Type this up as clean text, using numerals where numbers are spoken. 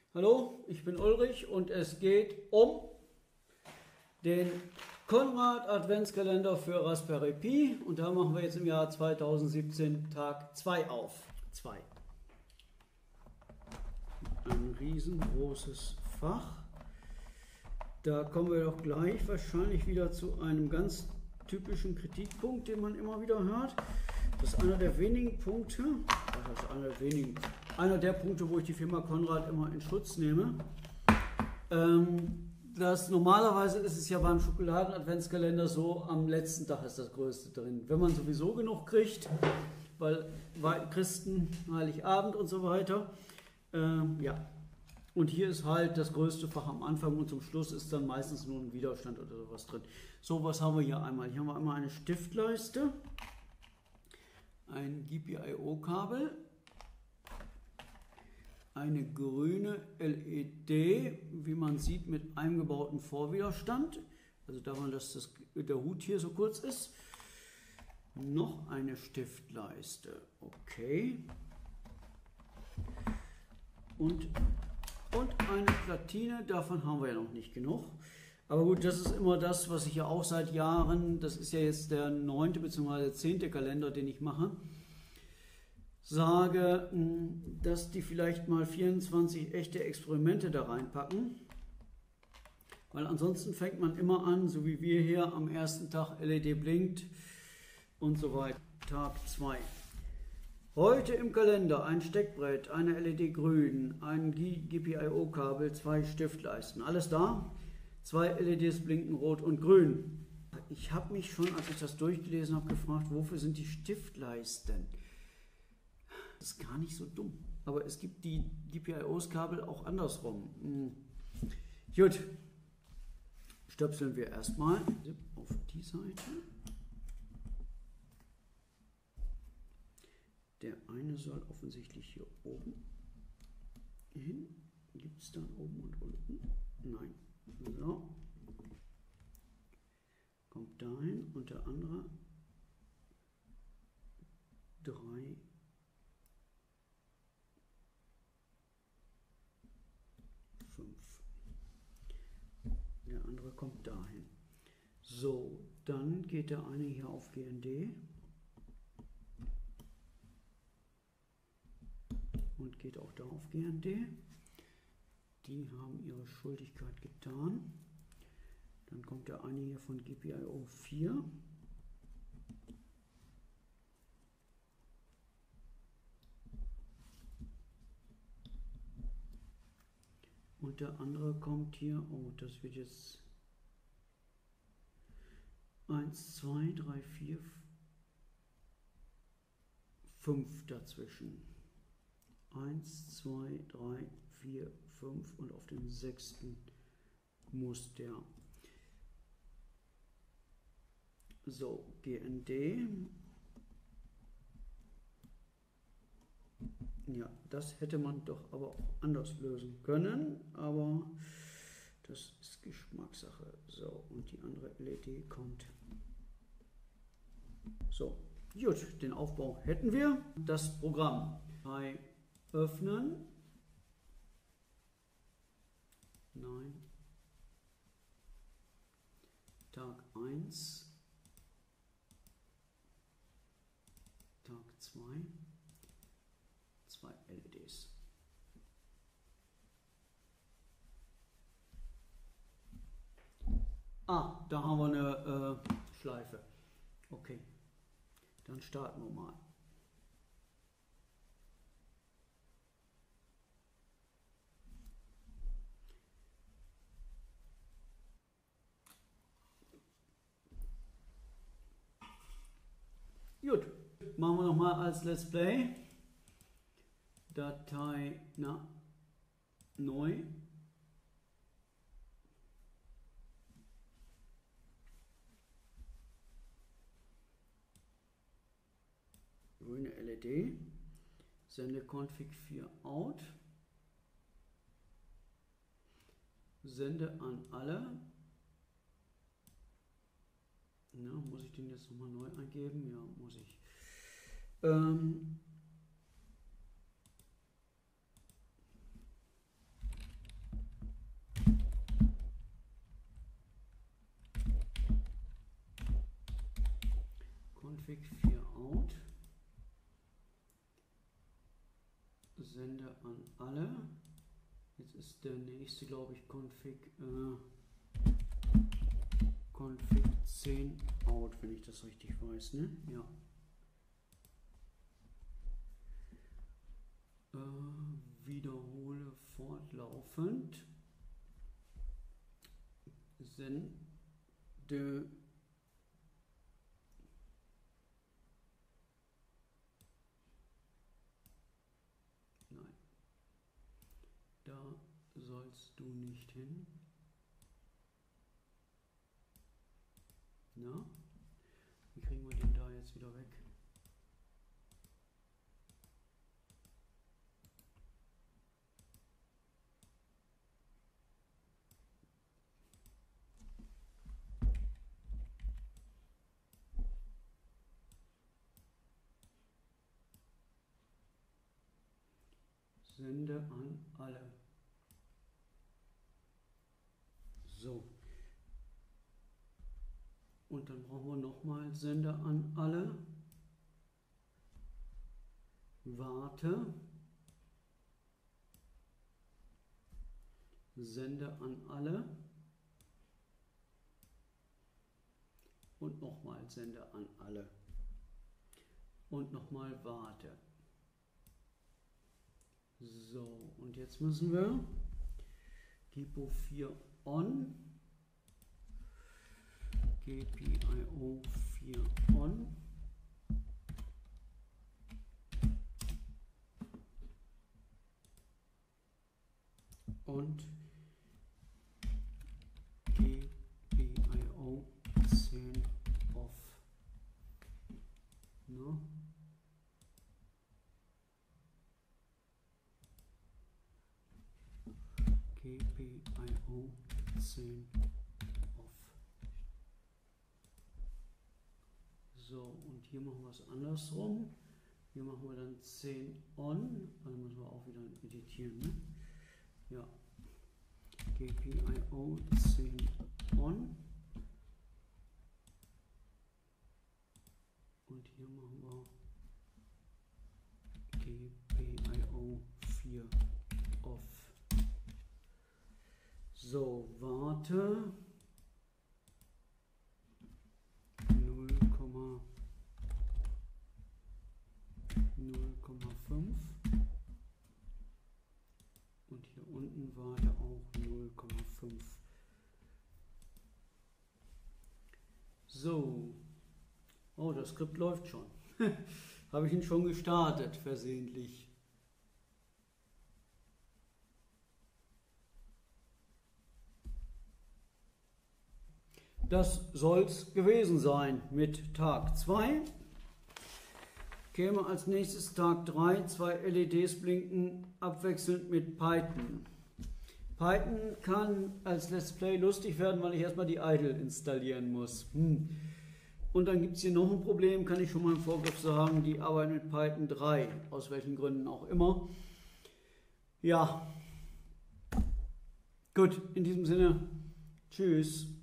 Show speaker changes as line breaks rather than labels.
Hallo, ich bin Ulrich und es geht um den Konrad Adventskalender für Raspberry Pi und da machen wir jetzt im Jahr 2017 Tag 2 auf. 2. Ein riesengroßes Fach. Da kommen wir doch gleich wahrscheinlich wieder zu einem ganz typischen Kritikpunkt, den man immer wieder hört. Das ist einer der wenigen Punkte, einer der Punkte, wo ich die Firma Konrad immer in Schutz nehme. Normalerweise ist es ja beim Schokoladen-Adventskalender so, am letzten Tag ist das Größte drin. Wenn man sowieso genug kriegt, weil Christen, Heiligabend und so weiter. Ja. Und hier ist halt das größte Fach am Anfang und zum Schluss ist dann meistens nur ein Widerstand oder sowas drin. So, was haben wir hier einmal? Hier haben wir einmal eine Stiftleiste, ein GPIO-Kabel, eine grüne LED, wie man sieht, mit eingebautem Vorwiderstand, also daran, dass der Hut hier so kurz ist. Noch eine Stiftleiste, okay. Und eine Platine, davon haben wir ja noch nicht genug. Aber gut, das ist immer das, was ich ja auch seit Jahren, das ist ja jetzt der 9. bzw. 10. Kalender, den ich mache, sage, dass die vielleicht mal 24 echte Experimente da reinpacken. Weil ansonsten fängt man immer an, so wie wir hier am ersten Tag LED blinkt und so weiter. Tag 2. Heute im Kalender ein Steckbrett, eine LED grün, ein GPIO-Kabel, 2 Stiftleisten. Alles da. 2 LEDs blinken rot und grün. Ich habe mich schon, als ich das durchgelesen habe, gefragt, wofür sind die Stiftleisten? Das ist gar nicht so dumm. Aber es gibt die GPIO-Kabel auch andersrum. Gut. Stöpseln wir erstmal auf die Seite. Der eine soll offensichtlich hier oben hin. Gibt es dann oben und unten? Nein. So. Kommt dahin und der andere 3, 5. Der andere kommt dahin. So, dann geht der eine hier auf GND. Und geht auch da auf GND. Die haben ihre Schuldigkeit getan. Dann kommt der eine hier von GPIO 4. Und der andere kommt hier, oh, das wird jetzt 1, 2, 3, 4, 5 dazwischen. 1, 2, 3, 4, 5 und auf dem 6. muss der. So, GND. Ja, das hätte man doch aber auch anders lösen können, aber das ist Geschmackssache. So, und die andere LED kommt. So, gut, den Aufbau hätten wir. Das Programm. Öffnen. Nein. Tag 1. Tag 2. 2 LEDs. Ah, da haben wir eine Schleife. Okay. Dann starten wir mal. Gut, machen wir nochmal als Let's Play. Datei, neu. Grüne LED. Sende Config 4 out. Sende an alle. Ja, muss ich den jetzt nochmal neu eingeben? Ja, muss ich. config 4 out. Sende an alle. Jetzt ist der nächste, glaube ich, config 10 out, wenn ich das richtig weiß, ne? Ja. Wiederhole fortlaufend. Sende. Nein. Da sollst du nicht hin. Na? Wie kriegen wir den da jetzt wieder weg? Sende an alle. So. Und dann brauchen wir nochmal Sende an alle. Warte. Sende an alle. Und nochmal Sende an alle. Und nochmal warte. So, und jetzt müssen wir GPIO 4 on, GPIO 4 on, und GPIO 10 off. No? GPIO 10 off. So, und hier machen wir es andersrum. Hier machen wir dann 10 on. Also müssen wir auch wieder editieren. Ne? Ja. GPIO 10 on. Und hier machen wir GPIO 4 off. So, warte. 0,5. Und hier unten warte auch 0,5. So. Oh, das Skript läuft schon. Habe ich ihn schon gestartet, versehentlich. Das soll es gewesen sein mit Tag 2. Käme als nächstes Tag 3, 2 LEDs blinken, abwechselnd mit Python. Python kann als Let's Play lustig werden, weil ich erstmal die Idle installieren muss. Und dann gibt es hier noch ein Problem, kann ich schon mal im Vorgriff sagen, die arbeiten mit Python 3, aus welchen Gründen auch immer. Ja, gut, in diesem Sinne, tschüss.